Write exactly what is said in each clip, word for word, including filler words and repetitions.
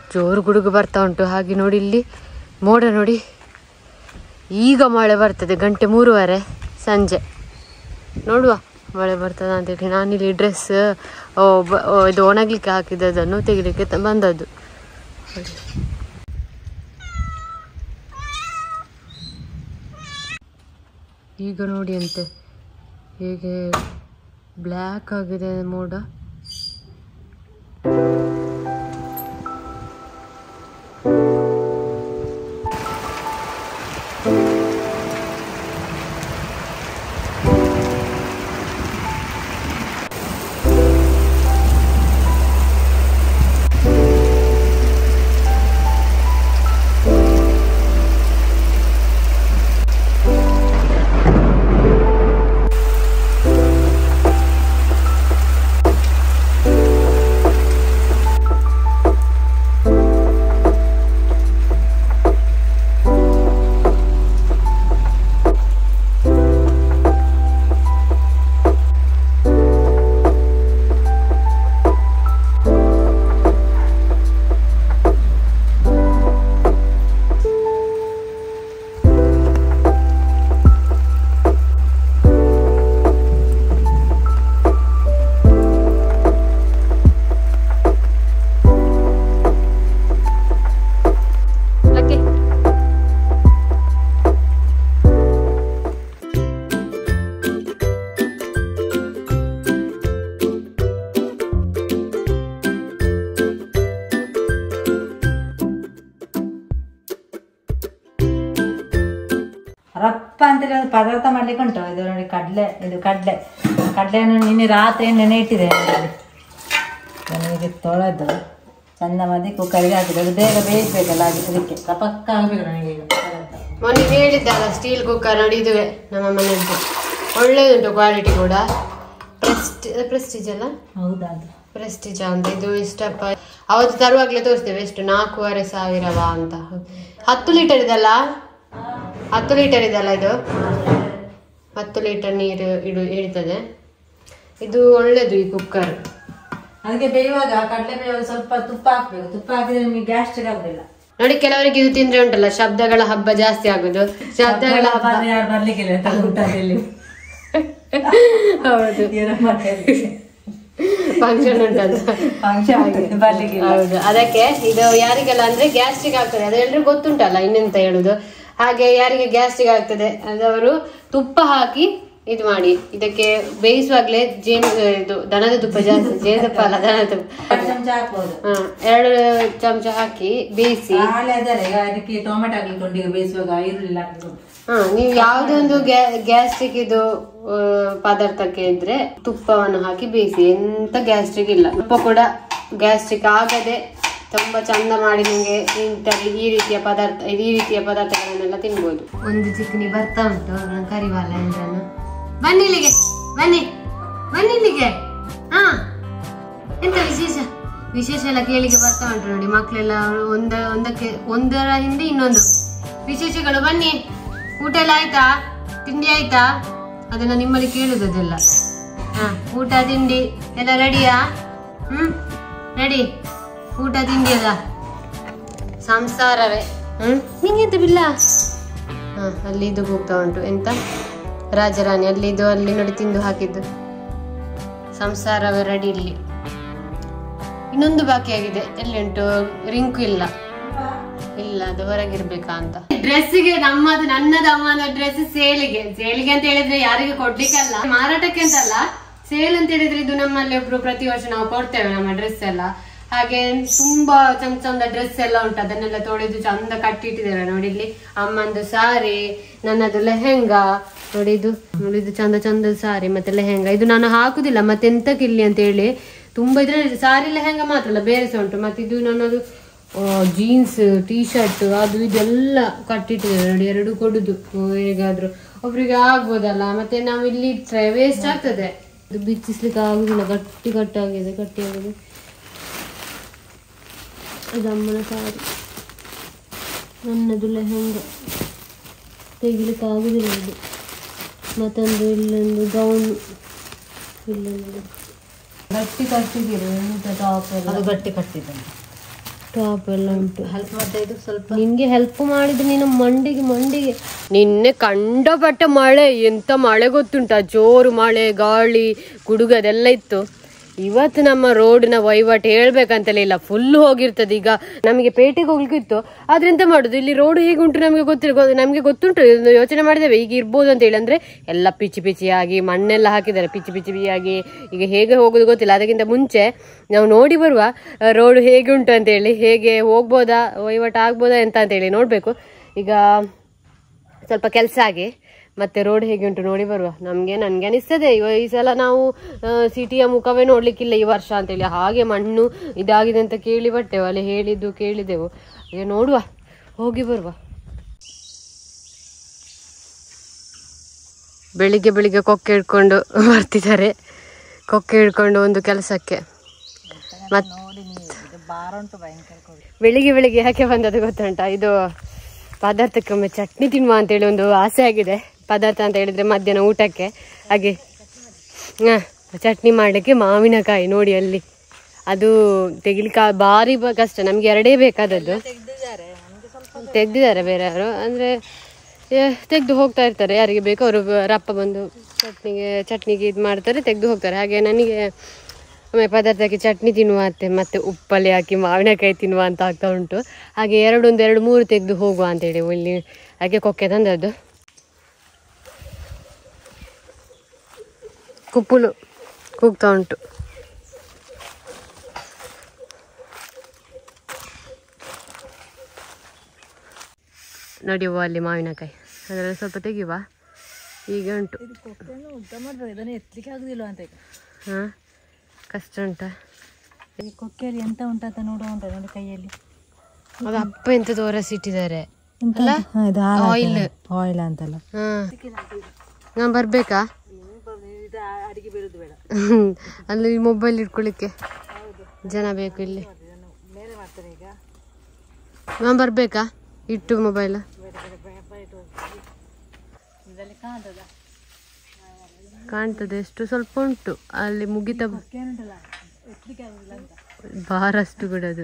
ಜೋರು ಗುಡುಗು ಬರ್ತಾ ಉಂಟು. ಹಾಗೆ ನೋಡಿ ಇಲ್ಲಿ ಮೋಡ ನೋಡಿ, ಈಗ ಮಳೆ ಬರ್ತದೆ ಗಂಟೆ ಮೂರುವರೆ ಸಂಜೆ. ನೋಡುವ ಮಳೆ ಬರ್ತದ ಅಂತೇಳಿ ನಾನಿಲ್ಲಿ ಡ್ರೆಸ್ ಇದು ಒಣಗಲಿಕ್ಕೆ ಹಾಕಿದ್ದದನ್ನು ತೆಗಿಲಿಕ್ಕೆ ಬಂದದ್ದು. ಈಗ ನೋಡಿ ಅಂತೆ ಹೇಗೆ ಬ್ಲ್ಯಾಕ್ ಆಗಿದೆ ಮೋಡ. ರಪ್ಪ ಅಂತೇಳಿ ಒಂದು ಪದಾರ್ಥ ಮಾಡ್ಲಿಕ್ಕೆ ಉಂಟು. ಇದು ನೋಡಿ ಕಡಲೆ, ಇದು ಕಡಲೆ ಕಡಲೆಯನ್ನು ನಿನ್ನೆ ರಾತ್ರಿ ನೆನೆ ಇಟ್ಟಿದೆ. ನನಗೆ ತೊಳೆದು ಚಂದ ಮಾಡಿ ಕುಕ್ಕರಿಗೆ ಹಾಕಿದೆ. ಅದು ಬೇಗ ಬೇಯಿಸ್ಬೇಕಲ್ಲ, ಹಾಗೆ ಅದಕ್ಕೆ ಪಕ್ಕ ಆಗಬೇಕು ನನಗೆ. ಈಗ ಮೊನ್ನೆ ಹೇಳಿದ್ದಲ್ಲ ಸ್ಟೀಲ್ ಕುಕ್ಕರ್ ನೋಡಿ, ಇದುವೇ ನಮ್ಮ ಮನೆಯದ್ದು. ಒಳ್ಳೆದುಂಟು ಕ್ವಾಲಿಟಿ ಕೂಡ. ಪ್ರೆಸ್ಟಿ ಪ್ರೆಸ್ಟೀಜ್ ಅಲ್ಲ? ಹೌದಾ, ಪ್ರೆಸ್ಟೀಜ್ ಅಂತ. ಇದು ಇಷ್ಟಪ್ಪ ಅವತ್ತು ತರುವಾಗಲೇ ತೋರಿಸ್ತೇವೆ ಎಷ್ಟು ನಾಲ್ಕೂವರೆ ಸಾವಿರವಾ ಅಂತ. ಹತ್ತು ಲೀಟರ್ ಇದಲ್ಲ, ಹತ್ತು ಲೀಟರ್ ಇದಲ್ಲ ಇದು, ಹತ್ತು ಲೀಟರ್ ನೀರು ಇಡು ಹಿಡಿತದೆ. ಇದು ಒಳ್ಳೇದು ಈ ಕುಕ್ಕರ್. ಅದಕ್ಕೆ ಬೇಯುವಾಗ ಕಡಲೆ ಬೇಯುವಾಗ ಸ್ವಲ್ಪ ತುಪ್ಪ ಹಾಕ್ಬೇಕು. ತುಪ್ಪ ಹಾಕಿದ್ರೆ ನಿಮಗೆ ಗ್ಯಾಸ್ಟ್ರಿಕ್ ಆಗುದಿಲ್ಲ. ನೋಡಿ, ಕೆಲವರಿಗೆ ಇದು ತಿಂದ್ರೆ ಉಂಟಲ್ಲ ಶಬ್ದಗಳ ಹಬ್ಬ ಜಾಸ್ತಿ ಆಗುದು. ಶಬ್ದಗಳ ಹಬ್ಬ ಬರ್ಲಿಕ್ಕಿಲ್ಲ ಊಟದಲ್ಲಿ. ಹೌದು, ಫಂಕ್ಷನ್ ಉಂಟಲ್ಲ, ಹೌದು. ಅದಕ್ಕೆ ಇದು ಯಾರಿಗೆಲ್ಲ ಅಂದ್ರೆ ಗ್ಯಾಸ್ಟ್ರಿಕ್ ಆಗ್ತದೆ, ಅದು ಎಲ್ರಿಗೂ ಗೊತ್ತುಂಟಲ್ಲ ಇನ್ನೆಂತ ಹೇಳುದು. ಹಾಗೆ ಯಾರಿಗೆ ಗ್ಯಾಸ್ಟ್ರಿಕ್ ಆಗ್ತದೆ ಅದವರು ತುಪ್ಪ ಹಾಕಿ ಇದು ಮಾಡಿ. ಇದಕ್ಕೆ ಬೇಯಿಸುವಾಗ್ಲೇ ಜೇನು ಇದು ದನದ ತುಪ್ಪ ಜಾಸ್ತಿ, ಜೇನುತುಪ್ಪ ಅಲ್ಲ ದನದ ತುಪ್ಪ, ಹಾ ಎರಡು ಚಮಚ ಹಾಕಿ ಬೇಯಿಸಿ. ಟೊಮೆಟೊ ಹಾಕಿಕೊಂಡು ಬೇಯಿಸುವಾಗ ಈರುಳ್ಳಿ ಹಾಕಿಕೊಂಡು. ಹಾ, ನೀವು ಯಾವುದೊಂದು ಗ್ಯಾಸ್ಟ್ರಿಕ್ ಇದು ಪದಾರ್ಥಕ್ಕೆ ಇದ್ರೆ ತುಪ್ಪವನ್ನು ಹಾಕಿ ಬೇಯಿಸಿ. ಎಂತ ಗ್ಯಾಸ್ಟ್ರಿಕ್ ಇಲ್ಲ. ತುಪ್ಪ ಕೂಡ ಗ್ಯಾಸ್ಟ್ರಿಕ್ ಆಗದೆ ತುಂಬಾ ಚಂದ ಮಾಡಿ ನಿಮ್ಗೆ ಇಂಥ ಈ ರೀತಿಯ ಪದಾರ್ಥ ಈ ರೀತಿಯ ಪದಾರ್ಥಗಳನ್ನೆಲ್ಲ ತಿನ್ಬೋದು. ಒಂದು ಚಿಕನಿ ಬರ್ತಾ ಉಂಟು, ನಾನು ಕರಿವಾಲ ಎಂದ್ರನ್ನು. ಬನ್ನಿ ಇಲ್ಲಿಗೆ, ಬನ್ನಿ ಬನ್ನಿ ಇಲ್ಲಿಗೆ. ಹಾ, ಎಂತ ವಿಶೇಷ ವಿಶೇಷ ಎಲ್ಲ ಕೇಳಿಗೆ ಬರ್ತಾ ಉಂಟು ನೋಡಿ. ಮಕ್ಕಳೆಲ್ಲ ಒಂದ ಒಂದಕ್ಕೆ ಒಂದರ ಹಿಂದೆ ಇನ್ನೊಂದು ವಿಶೇಷಗಳು. ಬನ್ನಿ, ಊಟ ಎಲ್ಲ ಆಯ್ತಾ? ತಿಂಡಿ ಆಯ್ತಾ? ಅದೆಲ್ಲ ನಿಮ್ಮಲ್ಲಿ ಕೇಳುದದೆಲ್ಲ. ಹಾ, ಊಟ ತಿಂಡಿ ಎಲ್ಲ ರೆಡಿಯಾ? ಹ್ಮ್, ರೆಡಿ. ಊಟ ತಿಂಡಿ ಅಲ್ಲ ಸಂಸಾರವೇ. ಹ್ಮ್, ನಿಂಗೆಂತ ಬಿಲ್ಲ? ಹಾ, ಅಲ್ಲಿ ಇದು ಹೋಗ್ತಾ ಉಂಟು. ಎಂತ ರಾಜರಾಣಿ ಅಲ್ಲಿದ್ದು, ಅಲ್ಲಿ ನೋಡಿ ತಿಂದು ಹಾಕಿದ್ದು. ಸಂಸಾರವೇ ರೆಡಿ. ಇಲ್ಲಿ ಇನ್ನೊಂದು ಬಾಕಿ ಆಗಿದೆ. ಎಲ್ಲಿ ಉಂಟು? ರಿಂಕು ಇಲ್ಲ ಇಲ್ಲ ಅದು ಹೊರಗಿರ್ಬೇಕಾ ಅಂತ. ಡ್ರೆಸ್ಗೆ ನಮ್ಮದು ನನ್ನದು ಅಮ್ಮನ ಡ್ರೆಸ್ ಸೇಲಿಗೆ ಸೇಲಿಗೆ ಅಂತ ಹೇಳಿದ್ರೆ ಯಾರಿಗೆ ಕೊಡ್ಲಿಕ್ಕಲ್ಲ, ಮಾರಾಟಕ್ಕೆ ಅಂತಲ್ಲ, ಸೇಲ್ ಅಂತ ಹೇಳಿದ್ರೆ ಇದು ನಮ್ಮಲ್ಲಿ ಒಬ್ರು ಪ್ರತಿ ವರ್ಷ ನಾವು ಕೊಡ್ತೇವೆ ನಮ್ಮ ಡ್ರೆಸ್ ಎಲ್ಲ. ಹಾಗೆ ತುಂಬಾ ಚಂದ ಚಂದ ಡ್ರೆಸ್ ಎಲ್ಲ ಉಂಟು. ಅದನ್ನೆಲ್ಲ ತೊಳೆದು ಚಂದ ಕಟ್ಟಿಟ್ಟಿದ್ದೇವೆ ನೋಡಿ. ಇಲ್ಲಿ ಅಮ್ಮಂದು ಸಾರಿ, ನನ್ನದು ಲೆಹೆಂಗಾ ನೋಡಿ. ಇದು ನೋಡಿ, ಇದು ಚಂದ ಚಂದ ಸಾರಿ ಮತ್ತೆ ಲೆಹೆಂಗಾ. ಇದು ನಾನು ಹಾಕುದಿಲ್ಲ ಮತ್ತೆ ಎಂತಕ್ಕಿಲ್ಲಿ ಅಂತ ಹೇಳಿ ತುಂಬಾ ಇದ್ರೆ ಸಾರಿ ಲೆಹೆಂಗಾ ಮಾತ್ರ ಅಲ್ಲ, ಬೇರೆ ಸಹ ಉಂಟು. ಮತ್ತೆ ಇದು ನನ್ನದು ಜೀನ್ಸ್ ಟೀ ಶರ್ಟ್ ಅದು ಇದೆಲ್ಲ ಕಟ್ಟಿಟ್ಟಿದ್ದೇವೆ ನೋಡಿ. ಎರಡು ಕೊಡುದು ಹೇಗಾದ್ರು ಒಬ್ರಿಗೆ ಆಗ್ಬೋದಲ್ಲ, ಮತ್ತೆ ನಾವು ಇಲ್ಲಿ ಇಟ್ರೆ ವೇಸ್ಟ್ ಆಗ್ತದೆ. ಇದು ಬಿಚ್ಚಿಸ್ಲಿಕ್ಕೆ ಆಗುದಿಲ್ಲ, ಗಟ್ಟಿ ಗಟ್ಟಾಗಿದೆ ಗಟ್ಟಿ ಆಗಿದೆ. ಇದಮ್ಮನ ಸಾರಿ, ನನ್ನದು ಲೆಹೆಂಗಾ ತೆಗಿಲಿಕ್ಕೆ ಆಗುದಿಲ್ಲ ಇದು. ಮತ್ತೊಂದು ಇಲ್ಲೊಂದು ಗೌನ್, ಇಲ್ಲೊಂದು ಗಟ್ಟಿ ಕಟ್ಟಿದ್ದೀರಿ ಟಾಪ್ ಎಲ್ಲ. ಅದು ಗಟ್ಟಿ ಕಟ್ಟಿದ್ದೇನೆ. ಟಾಪ್ ಎಲ್ಲ ಉಂಟು. ಹೆಲ್ಪ್ ಮಾಡ್ತಾ ಇದ್ದು ಸ್ವಲ್ಪ. ನಿನ್ಗೆ ಹೆಲ್ಪ್ ಮಾಡಿದ್ರೆ ನೀನು ಮಂಡಿಗೆ ಮಂಡಿಗೆ ನಿನ್ನೆ ಕಂಡಪಟ್ಟ ಮಳೆ, ಎಂತ ಮಳೆ ಗೊತ್ತುಂಟ, ಜೋರು ಮಳೆ, ಗಾಳಿ, ಗುಡುಗು ಅದೆಲ್ಲ ಇತ್ತು. ಇವತ್ತು ನಮ್ಮ ರೋಡ್ನ ವಹಿವಾಟು ಹೇಳ್ಬೇಕಂತಲೇ ಇಲ್ಲ, ಫುಲ್ ಹೋಗಿರ್ತದೆ. ಈಗ ನಮಗೆ ಪೇಟೆಗೆ ಹೋಗ್ಲಿಕ್ಕಿತ್ತು, ಆದ್ರೆ ಎಂತ ಮಾಡುದು, ಇಲ್ಲಿ ರೋಡ್ ಹೇಗೆ ಉಂಟು ನಮಗೆ ಗೊತ್ತಿಲ್ಲ, ನಮಗೆ ಗೊತ್ತುಂಟು, ಯೋಚನೆ ಮಾಡಿದ್ದೇವೆ ಈಗ ಇರ್ಬೋದು ಅಂತ ಹೇಳಿ. ಅಂದ್ರೆ ಎಲ್ಲ ಪಿಚ್ಚಿ ಪಿಚ್ಚಿಯಾಗಿ ಮಣ್ಣೆಲ್ಲ ಹಾಕಿದ್ದಾರೆ, ಪಿಚ್ಚಿ ಪಿಚ್ಚಿಯಾಗಿ. ಈಗ ಹೇಗೆ ಹೋಗೋದು ಗೊತ್ತಿಲ್ಲ. ಅದಕ್ಕಿಂತ ಮುಂಚೆ ನಾವು ನೋಡಿ ಬರುವ ರೋಡ್ ಹೇಗೆ ಉಂಟು ಅಂತೇಳಿ, ಹೇಗೆ ಹೋಗ್ಬೋದಾ, ವಹಿವಾಟು ಆಗ್ಬೋದಾ ಎಂತ ಅಂತೇಳಿ ನೋಡ್ಬೇಕು. ಈಗ ಸ್ವಲ್ಪ ಕೆಲಸ ಆಗಿ ಮತ್ತೆ ರೋಡ್ ಹೇಗೆ ಉಂಟು ನೋಡಿ ಬರುವ. ನಮಗೆ ನನಗೆ ಅನಿಸ್ತದೆ ಈ ಸಲ ನಾವು ಸಿಟಿಯ ಮುಖವೇ ನೋಡ್ಲಿಕ್ಕಿಲ್ಲ ಈ ವರ್ಷ ಅಂತೇಳಿ. ಹಾಗೆ ಮಣ್ಣು ಇದಾಗಿದೆ ಅಂತ ಕೇಳಿ ಬಟ್ಟೆವು, ಅಲ್ಲಿ ಹೇಳಿದ್ದು ಕೇಳಿದೆವು. ಈಗ ನೋಡುವ, ಹೋಗಿ ಬರುವ. ಬೆಳಿಗ್ಗೆ ಬೆಳಿಗ್ಗೆ ಕೊಕ್ಕೆ ಹಿಡ್ಕೊಂಡು ಬರ್ತಿದ್ದಾರೆ, ಕೊಕ್ಕೆ ಹಿಡ್ಕೊಂಡು ಒಂದು ಕೆಲಸಕ್ಕೆ. ಮತ್ತೆ ಬೆಳಿಗ್ಗೆ ಬೆಳಿಗ್ಗೆ ಯಾಕೆ ಬಂದದ್ದು ಗೊತ್ತುಂಟ, ಇದು ಪದಾರ್ಥಕ್ಕೊಮ್ಮೆ ಚಟ್ನಿ ತಿನ್ನುವ ಅಂತೇಳಿ ಒಂದು ಆಸೆ ಆಗಿದೆ. ಪದಾರ್ಥ ಅಂತ ಹೇಳಿದ್ರೆ ಮಧ್ಯಾಹ್ನ ಊಟಕ್ಕೆ. ಹಾಗೆ ಹಾಂ, ಚಟ್ನಿ ಮಾಡಲಿಕ್ಕೆ ಮಾವಿನಕಾಯಿ ನೋಡಿ ಅಲ್ಲಿ, ಅದು ತೆಗಿಲಿಕ್ಕೆ ಭಾರಿ ಕಷ್ಟ. ನಮಗೆ ಎರಡೇ ಬೇಕಾದದ್ದು. ತೆಗ್ದಿದ್ದಾರೆ ಬೇರೆ ಯಾರು, ಅಂದರೆ ತೆಗೆದು ಹೋಗ್ತಾ ಇರ್ತಾರೆ, ಯಾರಿಗೆ ಬೇಕು ಅವರು ರಪ್ಪ ಬಂದು ಚಟ್ನಿಗೆ ಚಟ್ನಿಗೆ ಇದು ಮಾಡ್ತಾರೆ, ತೆಗೆದು ಹೋಗ್ತಾರೆ. ಹಾಗೆ ನನಗೆ ಒಮ್ಮೆ ಪದಾರ್ಥಕ್ಕೆ ಚಟ್ನಿ ತಿನ್ನುವ ಅಂತೆ, ಮತ್ತು ಉಪ್ಪಲ್ಲಿ ಹಾಕಿ ಮಾವಿನಕಾಯಿ ತಿನ್ನುವ ಅಂತ ಆಗ್ತಾ ಉಂಟು. ಹಾಗೆ ಎರಡೊಂದು ಎರಡು ಮೂರು ತೆಗೆದು ಹೋಗುವ ಅಂತೇಳಿ ಇಲ್ಲಿ ಹಾಗೆ ಕೊಕ್ಕೆ ತಂದದ್ದು. ಕುಪ್ಪುಲು ಕೂಗ್ತಾ ಉಂಟು. ನಡೆಯುವ ಅಲ್ಲಿ ಮಾವಿನಕಾಯಿ, ಅದರಲ್ಲಿ ಸ್ವಲ್ಪ ತೆಗೆಯುವ. ಈಗ ಉಂಟು, ಎತ್ತಲಿಕ್ಕೆ ಆಗುದಿಲ್ಲ ಅಂತ. ಹಾಂ, ಕಷ್ಟ ಉಂಟಾ ಈ ಕೊಕ್ಕೆಯಲ್ಲಿ ಎಂತ ಉಂಟಂತ ನೋಡುವ ಉಂಟ ನೋಡಿ ಕೈಯಲ್ಲಿ. ಅದು ಅಪ್ಪ ಎಂತ ತೋರಿಸಿಟ್ಟಿದ್ದಾರೆ, ಆಯಿಲ್ ಆಯಿಲ್ ಅಂತಲ್ಲ. ಹಾಂ, ನಾನು ಬರ್ಬೇಕಾ ಅಡಿಗೆ ಬೀಳುದು ಬೇಡ, ಅಲ್ಲಿ ಮೊಬೈಲ್ ಇಟ್ಕೊಳ್ಳಿಕ್ಕೆ ಜನ ಬೇಕು ಇಲ್ಲಿ. ನಾನು ಬರ್ಬೇಕಾ ಇಟ್ಟು ಮೊಬೈಲ್? ಕಾಣ್ತದೆ, ಎಷ್ಟು ಸ್ವಲ್ಪ ಉಂಟು ಅಲ್ಲಿ ಮುಗಿತ ಬಾರಷ್ಟು ಬಿಡೋದು.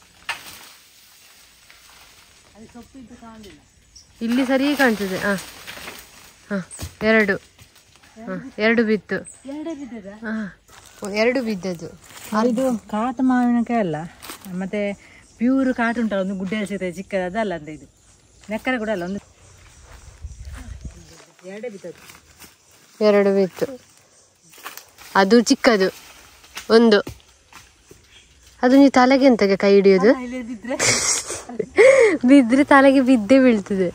ಇಲ್ಲಿ ಸರಿ ಕಾಣ್ತದೆ. ಹಾಂ ಹಾಂ, ಎರಡು ಹಾಂ, ಎರಡು ಬಿತ್ತು. ಹಾಂ, ಎರಡು ಬಿದ್ದದ್ದು. ಇದು ಕಾಟ ಮಾವಿನಕಾಯಿ ಅಲ್ಲ, ಮತ್ತೆ ಪ್ಯೂರ್ ಕಾಟ ಉಂಟಲ್ಲ, ಒಂದು ಗುಡ್ಡೆ ಸಿಗ್ತದೆ ಚಿಕ್ಕದ, ಅದಲ್ಲ ಅಂತ. ಇದು ನೆಕ್ಕರೆ ಕೂಡ ಅಲ್ಲ, ಒಂದು ಎರಡೇ ಬಿದ್ದದ್ದು. ಎರಡು ಬಿತ್ತು, ಅದು ಚಿಕ್ಕದು ಒಂದು. ಅದು ನೀವು ತಲೆಗೆ ಎಂತಗೆ ಕೈ ಹಿಡಿಯೋದು? ಬಿದ್ದರೆ ತಲೆಗೆ ಬಿದ್ದೇ ಬೀಳ್ತದೆ.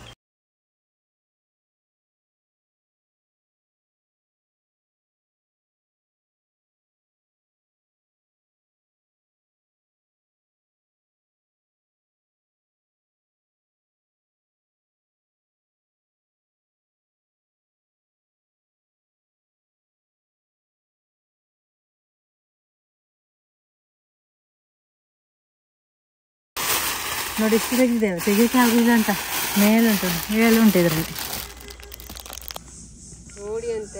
ನೋಡಿ ಇಷ್ಟು ತೆಗೆದಿದ್ದೇವೆ, ತೆಗಿಲಿಕ್ಕೆ ಆಗುದಿಲ್ಲ ಅಂತ. ಮೇಲುಂಟು, ಮೇಲುಂಟು ಇದರಲ್ಲಿ ನೋಡಿ ಅಂತೆ.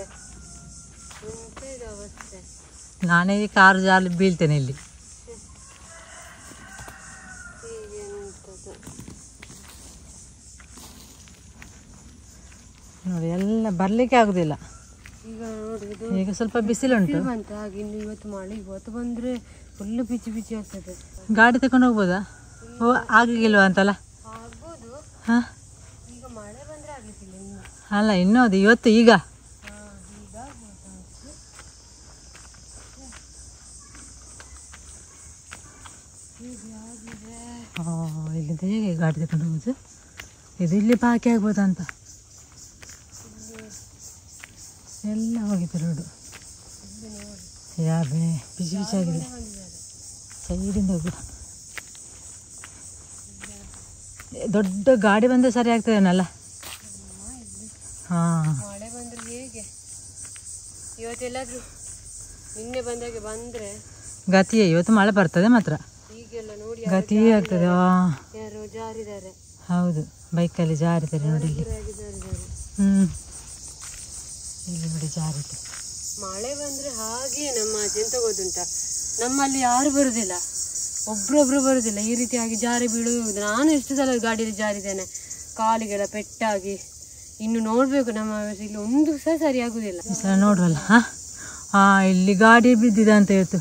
ಅವಸ್ಥೆ, ನಾನೇ ಈ ಕಾರು ಜಾಲಿ ಬೀಳ್ತೇನೆ ಇಲ್ಲಿ. ನೋಡಿ ಎಲ್ಲ ಬರ್ಲಿಕ್ಕೆ ಆಗುದಿಲ್ಲ. ಈಗ ನೋಡಿ, ಈಗ ಸ್ವಲ್ಪ ಬಿಸಿಲುಂಟು. ಹಾಗೆ ಇನ್ನು ಇವತ್ತು ಮಳೆ, ಇವತ್ತು ಬಂದ್ರೆ ಫುಲ್ ಪಿಚ್ಚಿ ಪಿಚ್ಚಿ ಆಗ್ತದೆ. ಗಾಡಿ ತಕೊಂಡು ಹೋಗ್ಬೋದಾ? ಓ, ಆಗಿಲ್ವಾ ಅಂತಲ್ಲ. ಆಗ್ಬೋದು. ಹಾಂ, ಈಗ ಮಳೆ ಬಂದ್ರೆ ಆಗ್ಲಿಕ್ಕಿಲ್ಲ ಇನ್ನು. ಅಲ್ಲ, ಇನ್ನೂ ಅದು ಇವತ್ತು ಈಗ. ಇಲ್ಲಿಂದ ಹೇಗೆ ಗಾಡಿ ತಗೊಂಡು ಹೋಗುದು? ಇದು ಇಲ್ಲಿ ಬಾಕಿ ಆಗ್ಬೋದಂತ. ಎಲ್ಲ ಹೋಗಿತ್ತು ರೋಡು, ಯಾಬೆ ಬಿಸಿ ಬಿಸಿ ಆಗಿದೆ. ಸೈಡಿಂದ ಹೋಗುವ, ದೊಡ್ಡ ಗಾಡಿ ಬಂದರೆ ಸರಿ ಆಗ್ತದೇನಲ್ಲ. ಹಾಂ, ಮಳೆ ಬಂದ್ರೆ ಹೇಗೆ ಇವತ್ತೆಲ್ಲಾದ್ರೂ ನಿನ್ನೆ ಬಂದಾಗೆ ಬಂದ್ರೆ ಗತಿಯೇ. ಇವತ್ತು ಮಳೆ ಬರ್ತದೆ ಮಾತ್ರ, ಈಗೆಲ್ಲ ನೋಡಿ ಗತಿಯೇ ಆಗ್ತದೆ. ಯಾರು ಜಾರಿದ್ದಾರೆ. ಹೌದು, ಬೈಕಲ್ಲಿ ಜಾರಿದ್ದಾರೆ ನೋಡಿ ಇಲ್ಲಿ. ಹ್ಞೂ, ಇಲ್ಲಿ ನೋಡಿ ಜಾರಿದೆ. ಮಳೆ ಬಂದ್ರೆ ಹಾಗೆ ನಮ್ಮ ಎಂತ ಗೊತ್ತುಂಟ, ನಮ್ಮಲ್ಲಿ ಯಾರು ಬರುದಿಲ್ಲ. ಒಬ್ರೊಬ್ರು ಬರುದಿಲ್ಲ, ಈ ರೀತಿಯಾಗಿ ಜಾರಿ ಬೀಳುವುದು. ನಾನು ಎಷ್ಟು ಸಲ ಗಾಡಿಯಲ್ಲಿ ಜಾರಿದ್ದೇನೆ, ಕಾಲಿಗೆಲ್ಲ ಪೆಟ್ಟಾಗಿ. ಇನ್ನು ನೋಡ್ಬೇಕು, ನಮ್ಮ ಇಲ್ಲಿ ಒಂದು ಸಹ ಸರಿ ಆಗುದಿಲ್ಲ. ನೋಡ್ರಲ್ಲ, ಹಾ ಇಲ್ಲಿ ಗಾಡಿ ಬಿದ್ದಿದೆ ಅಂತ ಹೇಳ್ತು.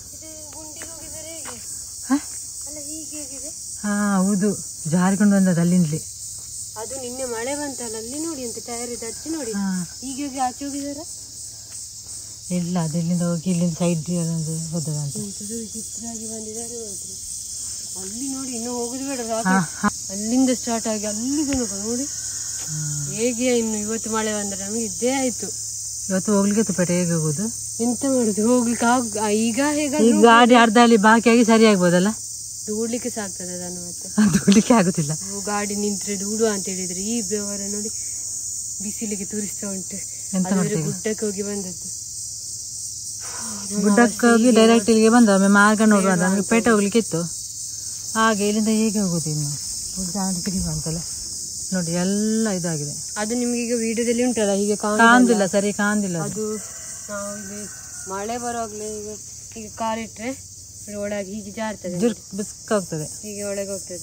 ಹಾ ಹೌದು, ಜಾರಿಕೊಂಡು ಬಂದದ್ದು ಅಲ್ಲಿಂದಲೇ. ಅದು ನಿನ್ನೆ ಮಳೆ ಬಂತಲ್ಲ, ಅಲ್ಲಿ ನೋಡಿ ಅಂತ ಟೈರ್ ಇದೆ ಹಚ್ಚಿ ನೋಡಿ. ಈಗ ಹೋಗಿ ಆಚೆ ಹೋಗಿದಾರ ಇಲ್ಲ, ಅದು ಇಲ್ಲಿಂದ ಹೋಗಿ ಇಲ್ಲಿಂದ ಸೈಡ್ ಹೋದದಂತ ಚಿತ್ರಾಗಿ ಬಂದಿದ್ದಾರೆ. ಅಲ್ಲಿ ನೋಡಿ, ಇನ್ನು ಹೋಗುದು ಬೇಡ, ಅಲ್ಲಿಂದ ಸ್ಟಾರ್ಟ್ ಆಗಿ ಅಲ್ಲಿ ತನಕ ನೋಡಿ ಹೇಗೆ. ಇನ್ನು ಇವತ್ತು ಮಳೆ ಬಂದ್ರೆ ನಮ್ಗೆ ಇದ್ದೇ ಆಯ್ತು. ಇವತ್ತು ಹೋಗ್ಲಿಕ್ಕೆ ಪೇಟೆ ಹೇಗೆ ಹೋಗುದು, ಎಂತ ಮಾಡುದು, ಹೋಗ್ಲಿಕ್ಕೆ ಆಗ ಈಗ ಹೇಗ ಗಾಡಿ ಅರ್ಧ ಅಲ್ಲಿ ಬಾಕಿಯಾಗಿ ಸರಿ ಆಗ್ಬೋದಲ್ಲ. ದೂಡ್ಲಿಕ್ಕೆ ಸಾಕ್ತದೆ ಅದನ್ನು, ಮತ್ತೆ ದೂಡ್ಲಿಕ್ಕೆ ಆಗುದಿಲ್ಲ. ಗಾಡಿ ನಿಂತ್ರೆ ದೂಡು ಅಂತ ಹೇಳಿದ್ರೆ ಈ ಬೆವರ ನೋಡಿ ಬಿಸಿಲಿಗೆ ತುರಿಸ್ತಾ ಉಂಟು. ಗುಡ್ಡಕ್ಕೆ ಹೋಗಿ ಬಂದದ್ದು, ಗುಡ್ಡಕ್ಕೆ ಹೋಗಿ ಡೈರೆಕ್ಟ್ ಇಲ್ಲಿಗೆ ಬಂದ ಮಾರ್ಗ ನೋಡುವ. ನಮಗೆ ಪೇಟೆ ಹೋಗ್ಲಿಕ್ಕೆ ಇತ್ತು, ಹಾಗೆ ಇಲ್ಲಿಂದ ಹೇಗೆ ಹೋಗುದು. ಇನ್ನು ಅಂತಲ್ಲ ನೋಡಿ, ಎಲ್ಲ ಇದಾಗಿದೆ. ಅದು ನಿಮ್ಗೆ ಈಗ ವಿಡಿಯೋದಲ್ಲಿ ಉಂಟಲ್ಲ, ಹೀಗೆ ಕಾಣುದಿಲ್ಲ, ಸರಿ ಕಾಣುದಿಲ್ಲ. ಅದು ನಾವು ಇಲ್ಲಿ ಮಳೆ ಬರುವಾಗ್ಲೇ ಈಗ ಈಗ ಕಾಲಿಟ್ರೆ ಒಳಗೆ ಹೀಗೆ ಜಾರ್ತದೆ, ಬಿಸ್ಕ್ ಹೋಗ್ತದೆ, ಹೀಗೆ ಒಳಗೆ ಹೋಗ್ತದೆ.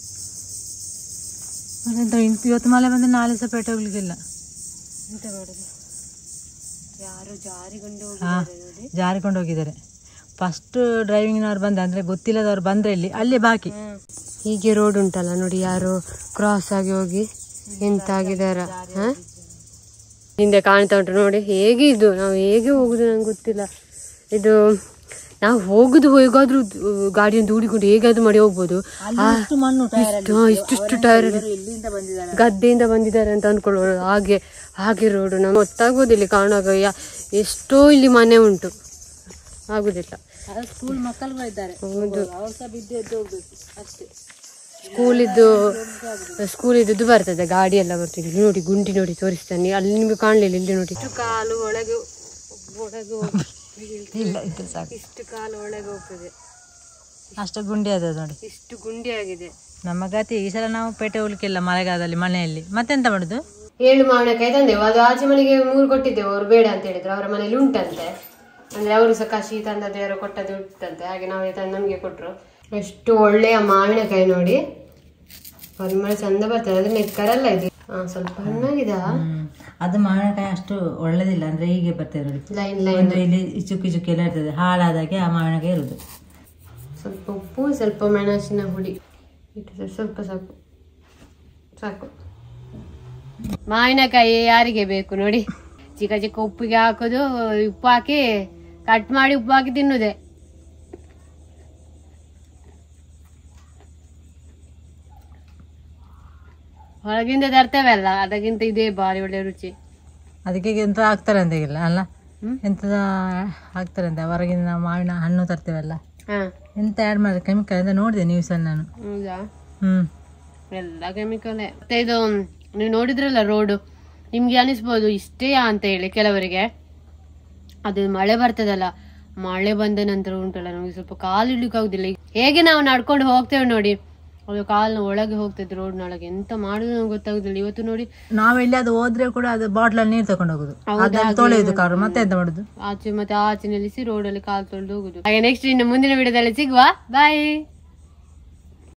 ಇವತ್ತು ಮಳೆ ಬಂದ್ರೆ ನಾಳೆ ಸಹ ಪೇಟೆ ಹೋಗ್ಲಿಕ್ಕಿಲ್ಲ. ಎಂತ ಮಾಡುದು, ಯಾರು ಜಾರಿಕೊಂಡು ಹೋಗಿದ್ದಾರೆ ನೋಡಿ, ಜಾರಿಕೊಂಡು ಹೋಗಿದ್ದಾರೆ. ಫಸ್ಟ್ ಡ್ರೈವಿಂಗ್ನವ್ರು ಬಂದ ಅಂದ್ರೆ ಗೊತ್ತಿಲ್ಲದವ್ರು ಬಂದ್ರೆ ಇಲ್ಲಿ ಅಲ್ಲೇ ಬಾಕಿ. ಹೀಗೆ ರೋಡ್ ಉಂಟಲ್ಲ ನೋಡಿ, ಯಾರು ಕ್ರಾಸ್ ಆಗಿ ಹೋಗಿ ಎಂತ ಆಗಿದಾರ. ಹಿಂದೆ ಕಾಣ್ತಾ ಉಂಟು ನೋಡಿ, ಹೇಗೆ ಇದು ನಾವು ಹೇಗೆ ಹೋಗುದು ನಂಗೆ ಗೊತ್ತಿಲ್ಲ. ಇದು ನಾವು ಹೋಗುದು ಹೇಗಾದ್ರೂ ಗಾಡಿಯನ್ನು ದೂಡಿಕೊಂಡು ಹೇಗಾದ್ರೂ ಮಾಡಿ ಹೋಗ್ಬೋದು. ಇಷ್ಟಿಷ್ಟು ಟೈರ್ ಗದ್ದೆಯಿಂದ ಬಂದಿದ್ದಾರೆ ಅಂತ ಅನ್ಕೊಳ್ಳೋರು. ಹಾಗೆ ಹಾಗೆ ರೋಡು ನಮ್ಗೆ ಗೊತ್ತಾಗೋದು ಇಲ್ಲಿ ಕಾಣುವಾಗ. ಎಷ್ಟೋ ಇಲ್ಲಿ ಮನೆ ಉಂಟು, ಆಗುದಿಲ್ಲ. ಸ್ಕೂಲ್ ಮಕ್ಕಳು ಇದ್ದಾರೆ, ಹೌದು, ಸ್ಕೂಲಿದ್ದು ಸ್ಕೂಲಿದ್ದು ಬರ್ತದೆ, ಗಾಡಿ ಎಲ್ಲ ಬರ್ತದೆ. ನೋಡಿ ಗುಂಡಿ ನೋಡಿ ತೋರಿಸ್ತಾನೆ, ಅಲ್ಲಿ ನಿಮ್ಗೆ ಕಾಣ್ಲಿಲ್ಲ. ಇಲ್ಲಿ ನೋಡಿ ಇಷ್ಟು ಕಾಲು ಒಳಗೆ ಒಳಗೆ ಇಲ್ಲ, ಇದು ಸಾಕು. ಇಷ್ಟು ಕಾಲು ಒಳಗೆ ಹೋಗ್ತದೆ, ಅಷ್ಟು ಗುಂಡಿ ಅದ ನೋಡಿ, ಇಷ್ಟು ಗುಂಡಿ ಆಗಿದೆ. ನಮ್ಮ ಗತಿ ಈ ಸಲ ನಾವು ಪೇಟೆ ಹೋಗ್ಲಿಕ್ಕಿಲ್ಲ ಮಳೆಗಾಲದಲ್ಲಿ, ಮನೆಯಲ್ಲಿ. ಮತ್ತೆಂತ ಮಾಡುದು? ಏಳು ಮಾವಿನಕಾಯಿ ತಂದೆವು, ಅದು ಆಚೆ ಮನೆಗೆ ಮೂರು ಕೊಟ್ಟಿದ್ದೆವು. ಅವ್ರು ಬೇಡ ಅಂತ ಹೇಳಿದ್ರು, ಅವರ ಮನೇಲಿ ಉಂಟಂತೆ. ಅಂದ್ರೆ ಅವರು ಸಹ ಕಸಿ ತಂದದ್ದು ಯಾರೋ ಕೊಟ್ಟದ್ದು ಉಂಟಂತೆ, ಹಾಗೆ ನಾವೇ ತಂದು ನಮ್ಗೆ ಕೊಟ್ರು. ಎಷ್ಟು ಒಳ್ಳೆಯ ಮಾವಿನಕಾಯಿ ನೋಡಿ, ಪರಿಮಳ ಚಂದ ಬರ್ತದೆ. ಅದು ನೆಕ್ಕರಲ್ಲ ಇದು, ಹಾ ಸ್ವಲ್ಪ ಹಣ್ಣಾಗಿದೆ. ಅದು ಮಾವಿನಕಾಯಿ ಅಷ್ಟು ಒಳ್ಳೇದಿಲ್ಲ, ಅಂದ್ರೆ ಹೀಗೆ ಬರ್ತದೆ ನೋಡಿ, ಲೈನ್ ಲೈನ್ ಇಲ್ಲಿ ಚುಕ್ಕಿ ಚುಕ್ಕಿ ಎಲ್ಲ ಇರ್ತದೆ, ಹಾಳಾದಾಗೆ ಆ ಮಾವಿನಕಾಯಿ ಇರುದು. ಸ್ವಲ್ಪ ಉಪ್ಪು, ಸ್ವಲ್ಪ ಮೆಣಸಿನ ಹುಡಿ ಇಟ್ಟು ಸ್ವಲ್ಪ ಸಾಕು ಸಾಕು. ಮಾವಿನಕಾಯಿ ಯಾರಿಗೆ ಬೇಕು ನೋಡಿ, ಚಿಕ್ಕ ಚಿಕ್ಕ ಉಪ್ಪಿಗೆ ಹಾಕೋದು, ಉಪ್ಪು ಹಾಕಿ ಕಟ್ ಮಾಡಿ ಉಪ್ಪು ಹಾಕಿ ತಿನ್ನುದೆ. ಹೊರಗಿಂದ ತರ್ತೇವೆ ಅಲ್ಲ, ಅದಕ್ಕಿಂತ ಇದೇ ಬಾರಿ ಒಳ್ಳೆ ರುಚಿ. ಅದಕ್ಕೆ ಎಂತ ಹಾಕ್ತಾರೆ ಅಂತ ಇಲ್ಲ ಅಲ್ಲ, ಎಂತ ಹಾಕ್ತಾರೆ ಅಂತ. ಹೊರಗಿಂದ ನಾವು ಮಾವಿನ ಹಣ್ಣು ತರ್ತೇವಲ್ಲ, ಎಂತ ಆ್ಯಡ್ ಮಾಡಿದ್ರೆ ಕೆಮಿಕಲ್ ಅಂತ ನೋಡಿದೆ ನ್ಯೂಸ್ ಅಲ್ಲಿ ನಾನು. ಹೌದಾ? ಹ್ಮ್, ಎಲ್ಲ ಕೆಮಿಕಲೇ. ಮತ್ತೆ ಇದು ನೀವು ನೋಡಿದ್ರಲ್ಲ ರೋಡು, ನಿಮ್ಗೆ ಅನಿಸ್ಬೋದು ಇಷ್ಟೇ ಅಂತ ಹೇಳಿ ಕೆಲವರಿಗೆ. ಅದು ಮಳೆ ಬರ್ತದಲ್ಲ, ಮಳೆ ಬಂದ ನಂತರ ಉಂಟಲ್ಲ ನಮಗೆ ಸ್ವಲ್ಪ ಕಾಲು ಇಡ್ಲಿಕ್ಕೆ ಆಗುದಿಲ್ಲ. ಹೇಗೆ ನಾವು ನಡ್ಕೊಂಡು ಹೋಗ್ತೇವೆ ನೋಡಿ, ಅದು ಕಾಲಿನ ಒಳಗೆ ಹೋಗ್ತದೆ ರೋಡ್ನೊಳಗೆ. ಎಂತ ಮಾಡುದು ನಮ್ಗೆ ಗೊತ್ತಾಗುದಿಲ್ಲ. ಇವತ್ತು ನೋಡಿ ನಾವು ಎಲ್ಲಿ ಅದು ಹೋದ್ರೆ ಕೂಡ ಅದು ಬಾಟ್ಲಲ್ಲಿ ನೀರು ತಗೊಂಡು ಹೋಗುದು, ತೊಳೆಯುದು ಕಾರು, ಮತ್ತೆ ಎಂತ ಮಾಡುದು, ಆಚೆ ಮತ್ತೆ ಆಚೆ ನಿಲ್ಲಿಸಿ ರೋಡಲ್ಲಿ ಕಾಲು ತೊಳೆದು ಹೋಗುದು. ಹಾಗೆ ನೆಕ್ಸ್ಟ್ ಇನ್ನು ಮುಂದಿನ ವಿಡಿಯೋದಲ್ಲಿ ಸಿಗುವ. ಬಾಯ್.